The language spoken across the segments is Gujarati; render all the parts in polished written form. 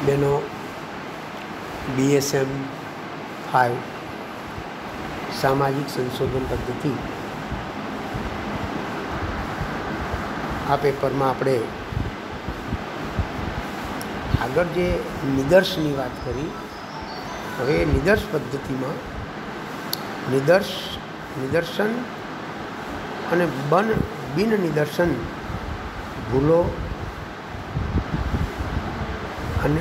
બેનો BSM 5 સામાજિક સંશોધન પદ્ધતિ આ પેપરમાં આપણે આગળ જે નિદર્શની વાત કરી, હવે નિદર્શ પદ્ધતિમાં નિદર્શન અને બિન નિદર્શન ભૂલો અને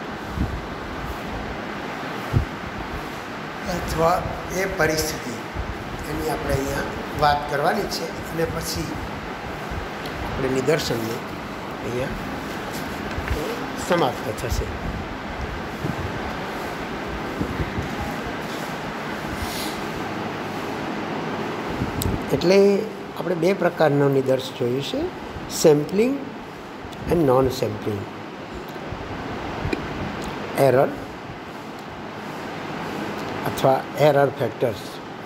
અથવા એ પરિસ્થિતિ એની આપણે અહીંયા વાત કરવાની છે અને પછી આપણે નિદર્શનને અહીંયા સમાપ્ત થશે. એટલે આપણે બે પ્રકારનો નિદર્શ જોયું છે, sampling and non sampling. Error અથવા એરર ફેક્ટર્સ.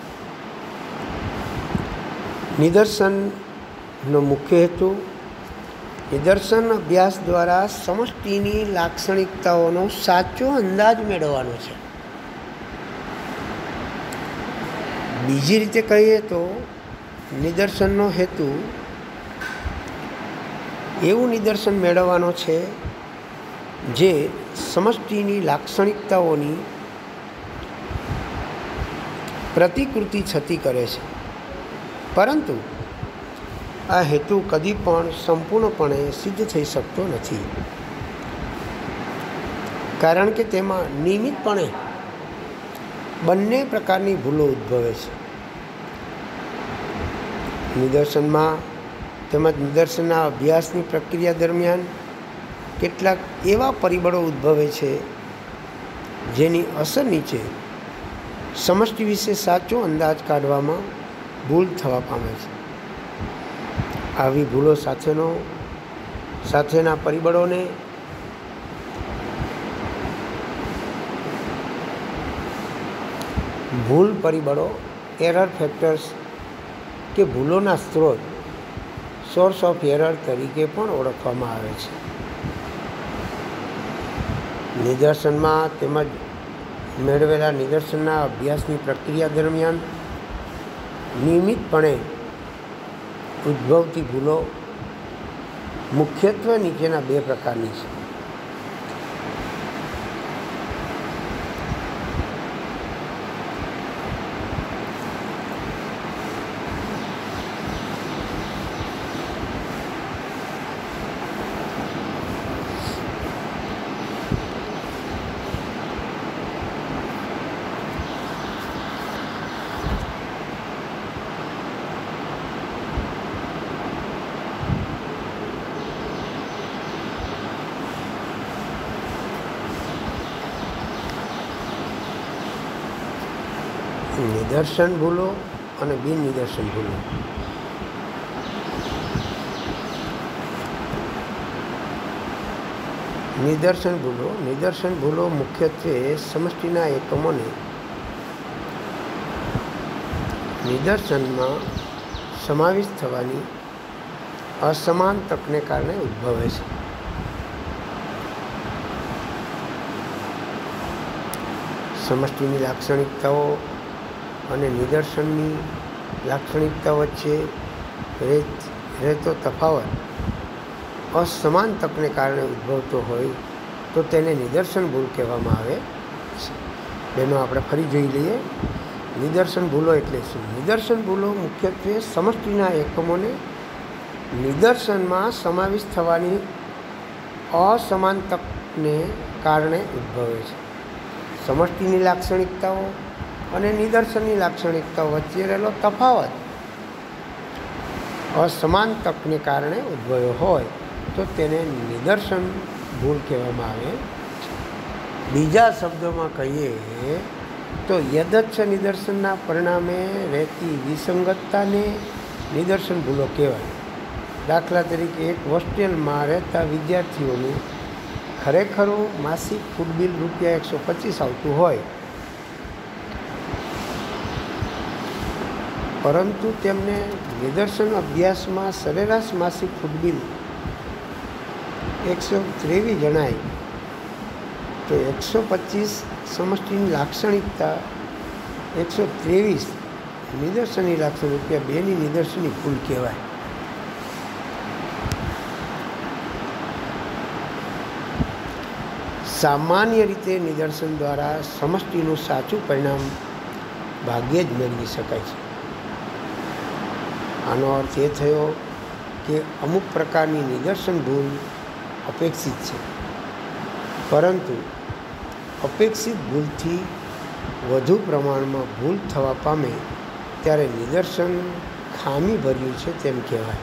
નિદર્શનનો મુખ્ય હેતુ નિદર્શન અભ્યાસ દ્વારા સમષ્ટિની લાક્ષણિકતાઓનો સાચો અંદાજ મેળવવાનો છે. બીજી રીતે કહીએ તો નિદર્શનનો હેતુ એવું નિદર્શન મેળવવાનો છે જે સમષ્ટિની લાક્ષણિકતાઓની પ્રતિકૃતિ છતી કરે છે, પરંતુ આ હેતુ કદી પણ સંપૂર્ણપણે સિદ્ધ થઈ શકતો નથી, કારણ કે તેમાં નિયમિતપણે બંને પ્રકારની ભૂલો ઉદ્ભવે છે. નિદર્શનમાં તેમજ નિદર્શનના અભ્યાસની પ્રક્રિયા દરમિયાન કેટલાક એવા પરિબળો ઉદ્ભવે છે જેની અસર નીચે સમષ્ટિ વિશે સાચો અંદાજ કાઢવામાં ભૂલ થવા પામે છે. આવી ભૂલો સાથેના પરિબળોને ભૂલ પરિબળો, એરર ફેક્ટર્સ કે ભૂલોના સ્ત્રોત, સોર્સ ઓફ એરર તરીકે પણ ઓળખવામાં આવે છે. નિદર્શનમાં તેમજ મેળવેલા નિદર્શનના અભ્યાસની પ્રક્રિયા દરમિયાન નિયમિતપણે ઉદ્ભવતી ભૂલો મુખ્યત્વે નીચેના બે પ્રકારની છે. નિદર્શન ભૂલો અને બિન નિદર્શન ભૂલો. નિદર્શન ભૂલો મુખ્યત્વે સમષ્ટિના એકમોને નિદર્શનમાં સમાવિષ્ટ થવાની અસમાન તકને કારણે ઉદ્ભવે છે. સમષ્ટિની લાક્ષણિકતાઓ અને નિદર્શનની લાક્ષણિકતા વચ્ચે રહેતો તફાવત અસમાન તકને કારણે ઉદ્ભવતો હોય તો તેને નિદર્શન ભૂલ કહેવામાં આવે છે. બેનો આપણે ફરી જોઈ લઈએ. નિદર્શન ભૂલો એટલે શું? નિદર્શન ભૂલો મુખ્યત્વે સમષ્ટિના એકમોને નિદર્શનમાં સમાવિષ્ટ થવાની અસમાન તકને કારણે ઉદ્ભવે છે. સમષ્ટિની લાક્ષણિકતાઓ અને નિદર્શનની લાક્ષણિકતાઓ વચ્ચે રહેલો તફાવત અસમાન તકને કારણે ઉદ્ભવ્યો હોય તો તેને નિદર્શન ભૂલ કહેવામાં આવે. બીજા શબ્દોમાં કહીએ તો યદચ્છ નિદર્શનના પરિણામે રહેતી વિસંગતતાને નિદર્શન ભૂલો કહેવાય. દાખલા તરીકે એક હોસ્ટેલમાં રહેતા વિદ્યાર્થીઓનું ખરેખરું માસિક ફૂડ બિલ ₹125 આવતું હોય, પરંતુ તેમને નિદર્શન અભ્યાસમાં સરેરાશ માસિક ફૂડ બિલ 123 જણાય તો 125 સમષ્ટિની લાક્ષણિકતા, 123 નિદર્શનની લાક્ષણિકતા, બેની નિદર્શનની ભૂલ કહેવાય. સામાન્ય રીતે નિદર્શન દ્વારા સમષ્ટિનું સાચું પરિણામ ભાગ્યે જ મેળવી શકાય છે. આનો અર્થ એ થયો કે અમુક પ્રકારની નિદર્શન ભૂલ અપેક્ષિત છે, પરંતુ અપેક્ષિત ભૂલથી વધુ પ્રમાણમાં ભૂલ થવા પામે ત્યારે નિદર્શન ખામીભર્યું છે તેમ કહેવાય.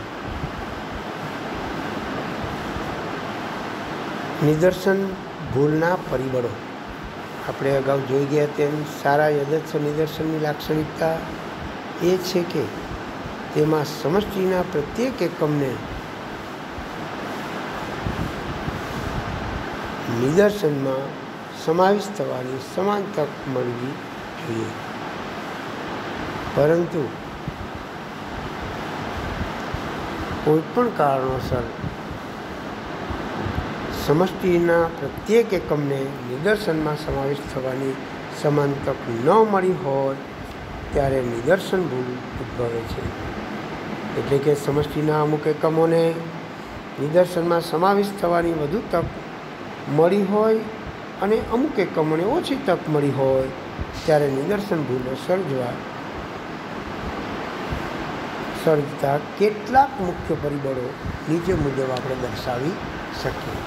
નિદર્શન ભૂલના પરિબળો આપણે અગાઉ જોઈ ગયા તેમ સારા યથાર્થ નિદર્શનની લાક્ષણિકતા એ છે કે તેમાં સમષ્ટિના પ્રત્યેક એકમને નિદર્શનમાં સમાવિષ્ટ થવાની સમાન તક મળવી જોઈએ, પરંતુ કોઈપણ કારણોસર સમષ્ટિના પ્રત્યેક એકમને નિદર્શનમાં સમાવિષ્ટ થવાની સમાન તક ન મળી હોય ત્યારે નિદર્શન ભૂલ ઉદ્ભવે છે. એટલે કે સમષ્ટિના અમુક એકમોને નિદર્શનમાં સમાવિષ્ટ થવાની વધુ તક મળી હોય અને અમુક એકમોને ઓછી તક મળી હોય ત્યારે નિદર્શન ભૂલો સર્જતા કેટલાક મુખ્ય પરિબળો નીચે મુજબ આપણે દર્શાવી શકીએ.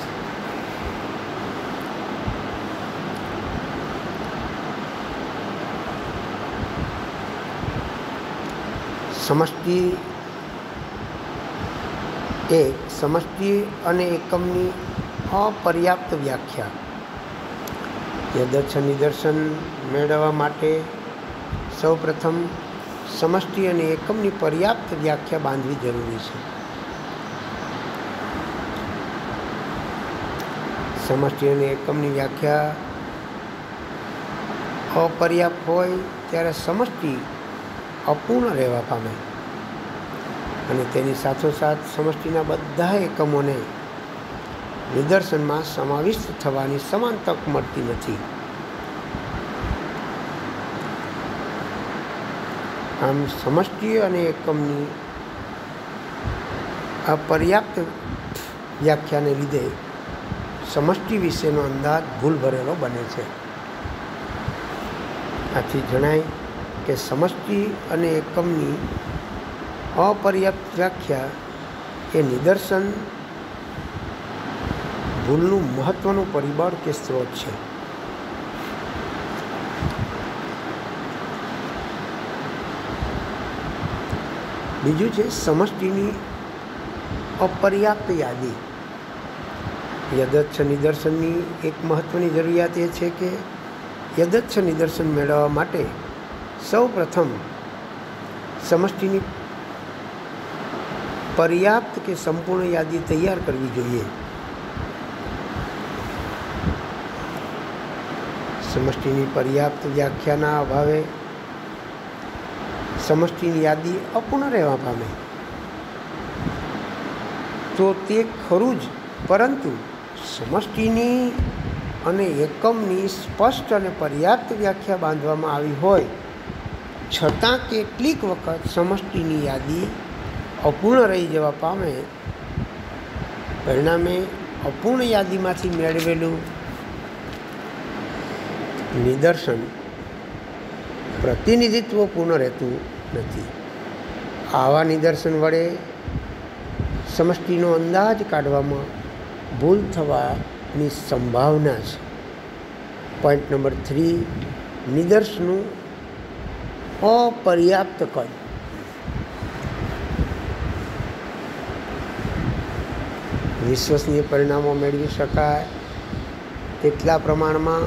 સમષ્ટિ અને એકમની અપર્યાપ્ત વ્યાખ્યા. યથાર્થ નિદર્શન મેળવવા માટે સૌપ્રથમ સમષ્ટિ અને એકમની પર્યાપ્ત વ્યાખ્યા બાંધવી જરૂરી છે. સમષ્ટિ અને એકમની વ્યાખ્યા અપર્યાપ્ત હોય ત્યારે સમષ્ટિ અપૂર્ણ રહેવા પામે અને તેની સાથોસાથ સમષ્ટિના બધા એકમોને નિદર્શનમાં સમાવિષ્ટ થવાની સમાન તક મળતી નથી. આમ સમષ્ટિ અને એકમની અપર્યાપ્ત વ્યાખ્યાને લીધે સમષ્ટિ વિશેનો અંદાજ ભૂલ ભરેલો બને છે. આથી જણાય કે સમષ્ટિ અને એકમની અપર્યાપ્ત વ્યાખ્યા એ નિદર્શન ભૂલનું મહત્વનું પરિબળ કે સ્ત્રોત છે. બીજું છે સમષ્ટિની અપર્યાપ્ત યાદી. યથાર્થ નિદર્શનની એક મહત્વની જરૂરિયાત એ છે કે યથાર્થ નિદર્શન મેળવવા માટે સૌપ્રથમ સમષ્ટિની પર્યાપ્ત કે સંપૂર્ણ યાદી તૈયાર કરવી જોઈએ. સમષ્ટિની પર્યાપ્ત વ્યાખ્યાના અભાવે સમષ્ટિની યાદી અપૂર્ણ રહેવા પામે તો તે ખરું જ, પરંતુ સમષ્ટિની અને એકમની સ્પષ્ટ અને પર્યાપ્ત વ્યાખ્યા બાંધવામાં આવી હોય છતાં કેટલીક વખત સમષ્ટિની યાદી અપૂર્ણ રહી જવા પામે. પરિણામે અપૂર્ણ યાદીમાંથી મેળવેલું નિદર્શન પ્રતિનિધિત્વ પૂર્ણ રહેતું નથી. આવા નિદર્શન વડે સમષ્ટિનો અંદાજ કાઢવામાં ભૂલ થવાની સંભાવના છે. પોઈન્ટ નંબર 3, નિદર્શનનું અપર્યાપ્ત કદ. વિશ્વસનીય પરિણામો મેળવી શકાય તેટલા પ્રમાણમાં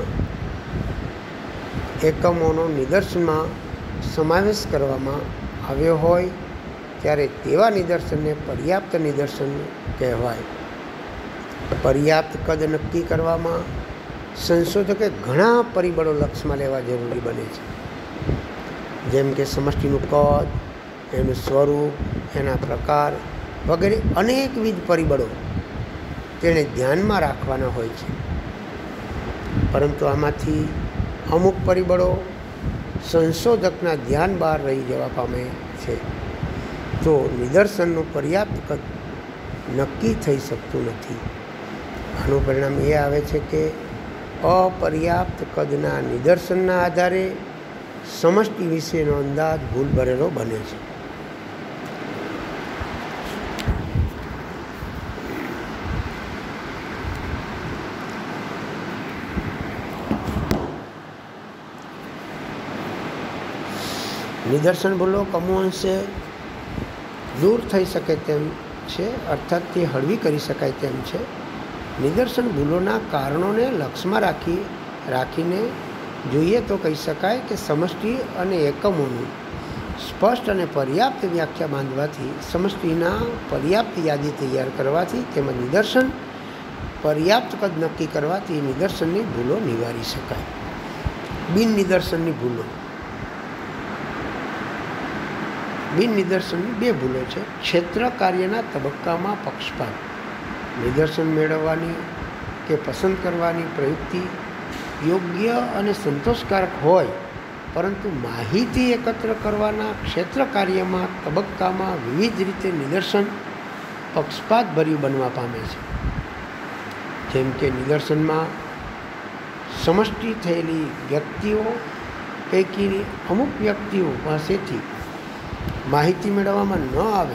એકમોનો નિદર્શનમાં સમાવેશ કરવામાં આવ્યો હોય ત્યારે તેવા નિદર્શનને પર્યાપ્ત નિદર્શન કહેવાય. પર્યાપ્ત કદ નક્કી કરવામાં સંશોધકે ઘણા પરિબળો લક્ષમાં લેવા જરૂરી બને છે, જેમ કે સમષ્ટિનું કદ, એનું સ્વરૂપ, એના પ્રકાર વગેરે અનેકવિધ પરિબળો તેણે ધ્યાનમાં રાખવાના હોય છે. પરંતુ આમાંથી અમુક પરિબળો સંશોધકના ધ્યાન બહાર રહી જવા પામે છે, તો નિદર્શનનું પર્યાપ્ત કદ નક્કી થઈ શકતું નથી. આનું પરિણામ એ આવે છે કે અપર્યાપ્ત કદના નિદર્શનના આધારે સમષ્ટિ વિશેનો અંદાજ ભૂલ ભરેલો બને છે. નિદર્શન ભૂલો કમો અંશે દૂર થઈ શકે તેમ છે, અર્થાત તે હળવી કરી શકાય તેમ છે. નિદર્શન ભૂલોના કારણોને લક્ષમાં રાખીને જોઈએ તો કહી શકાય કે સમષ્ટિ અને એકમોનું સ્પષ્ટ અને પર્યાપ્ત વ્યાખ્યા બાંધવાથી, સમષ્ટિના પર્યાપ્ત યાદી તૈયાર કરવાથી તેમજ નિદર્શન પર્યાપ્ત કદ નક્કી કરવાથી નિદર્શનની ભૂલો નિવારી શકાય. બિન નિદર્શનની ભૂલો. બિન નિદર્શનની બે ભૂલો છે. ક્ષેત્ર કાર્યના તબક્કામાં પક્ષપાત. નિદર્શન મેળવવાની કે પસંદ કરવાની પ્રવૃત્તિ યોગ્ય અને સંતોષકારક હોય, પરંતુ માહિતી એકત્ર કરવાના ક્ષેત્ર કાર્યમાં તબક્કામાં વિવિધ રીતે નિદર્શન પક્ષપાતભર્યું બનવા પામે છે. જેમ કે નિદર્શનમાં સમષ્ટિ થયેલી વ્યક્તિઓ પૈકીની અમુક વ્યક્તિઓ પાસેથી માહિતી મેળવવામાં ન આવે,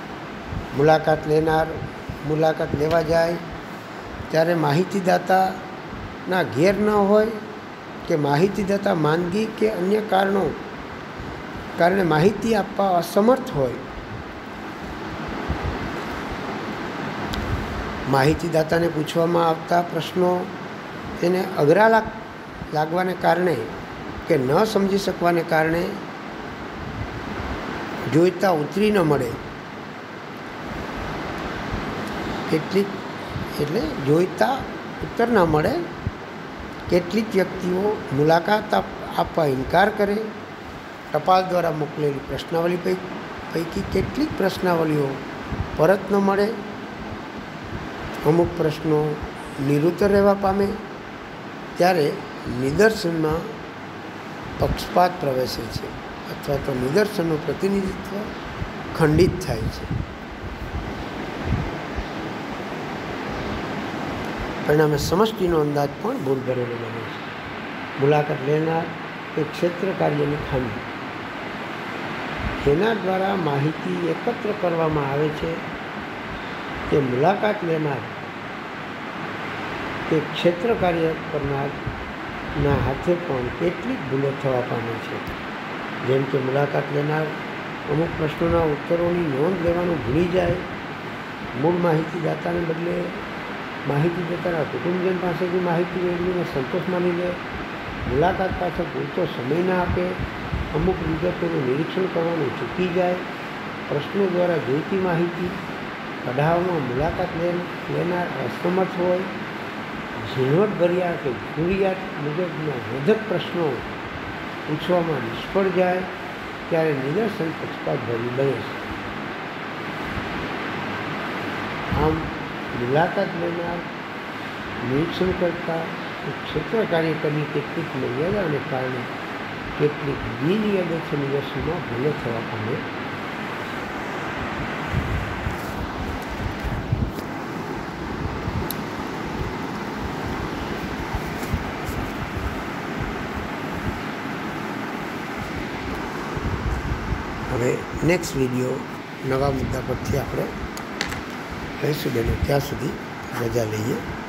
મુલાકાત લેવા જાય ત્યારે માહિતીદાતાના ઘેર ન હોય કે માહિતીદાતા માંદગી કે અન્ય કારણે માહિતી આપવા અસમર્થ હોય, માહિતીદાતાને પૂછવામાં આવતા પ્રશ્નો તેને અઘરા લાગવાને કારણે કે ન સમજી શકવાને કારણે જોઈતા ઉતરી ન મળે, એટલે જોઈતા ઉત્તર ન મળે. કેટલીક વ્યક્તિઓ મુલાકાત આપવા ઇનકાર કરે. ટપાલ દ્વારા મોકલેલી પ્રશ્નાવલી પૈકી કેટલીક પ્રશ્નાવલીઓ પરત ન મળે. અમુક પ્રશ્નો નિરુત્તર રહેવા પામે, ત્યારે નિદર્શનમાં પક્ષપાત પ્રવેશે છે અથવા તો નિદર્શનનું પ્રતિનિધિત્વ ખંડિત થાય છે. પરિણામે સમષ્ટિનો અંદાજ પણ ભૂલ ભરેલો બને છે. મુલાકાત લેનાર એ ક્ષેત્ર કાર્યની ખામી. જેના દ્વારા માહિતી એકત્ર કરવામાં આવે છે તે મુલાકાત લેનાર કે ક્ષેત્ર કાર્ય કરનારના હાથે પણ કેટલીક ભૂલો થવા પામે છે. જેમ કે મુલાકાત લેનાર અમુક પ્રશ્નોના ઉત્તરોની નોંધ લેવાનું ભૂલી જાય, મૂળ માહિતીદાતાને બદલે માહિતીદાતાના કુટુંબજન પાસેથી માહિતી મેળવીને સંતોષ માની લે, મુલાકાત પાછળ પૂરતો સમય ના આપે, અમુક વિગતોનું નિરીક્ષણ કરવાનું ચૂકી જાય, પ્રશ્નો દ્વારા જોઈતી માહિતી કઢાવવામાં મુલાકાત લેનાર અસમર્થ હોય, ઝીણવટભર્યા કે જરૂરિયાત મુજબના વધક પ્રશ્નો પૂછવામાં નિષ્ફળ જાય, ત્યારે નિદર્શન પક્ષપાતભર્યું બને છે. આમ મુલાકાત લેનાર નિરીક્ષણ કરતા ક્ષેત્ર કાર્યકરની કેટલીક મર્યાદાને કારણે કેટલીક બિનયાદચ્છ નિદર્શનમાં ભૂલો થવા પામે. હવે નેક્સ્ટ વિડીયો નવા મુદ્દા પરથી આપણે લઈશું. બેનો ત્યાં સુધી રજા લઈએ.